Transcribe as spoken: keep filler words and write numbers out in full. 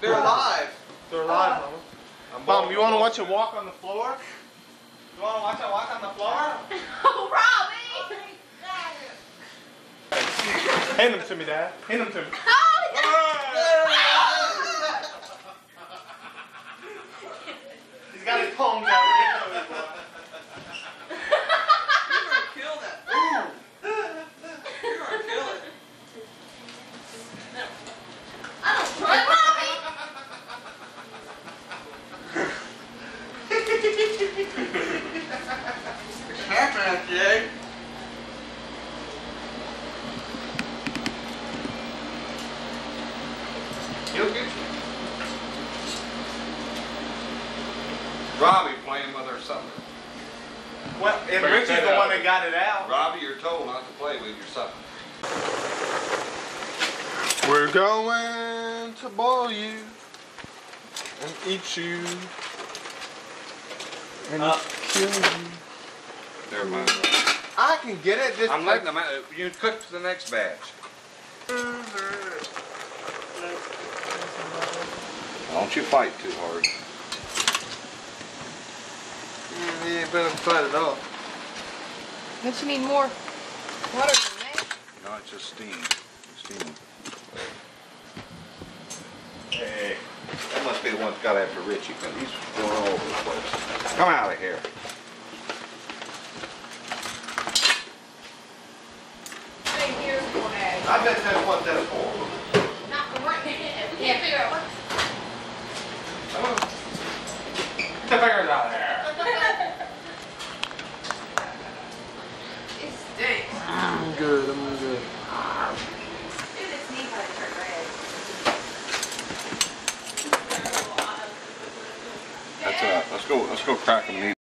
They're alive. They're alive, Mama. Mom, you want to watch it walk on the floor? You want to watch it walk on the floor? Oh, Robbie! Hand them to me, Dad. Hand them to me. Oh, He's got his palms out. You're gonna kill that. You're gonna kill it. I don't trust Robbie! It's happening, Jay. He'll get you. Robbie playing with her supper. Well, and Richie's the one that got it out. Robbie, you're told not to play with your supper. We're going to boil you and eat you and Uh. kill you. Never mind. I can get it. Just I'm letting them out. You cook for the next batch. Don't you fight too hard. Yeah, you better fight it off. Don't you need more water than that? No, it's just steam. Steam. Hey. That must be the one that got after Richie, because he's going all over the place. Come out of here. Stay here for that. I bet that's what that's for. Not the right. We can't figure out what. Get the fingers out there. It stinks. I'm good. I'm good. Dude, it's neat how they turn red. That's uh, let's go. Let's go crack them.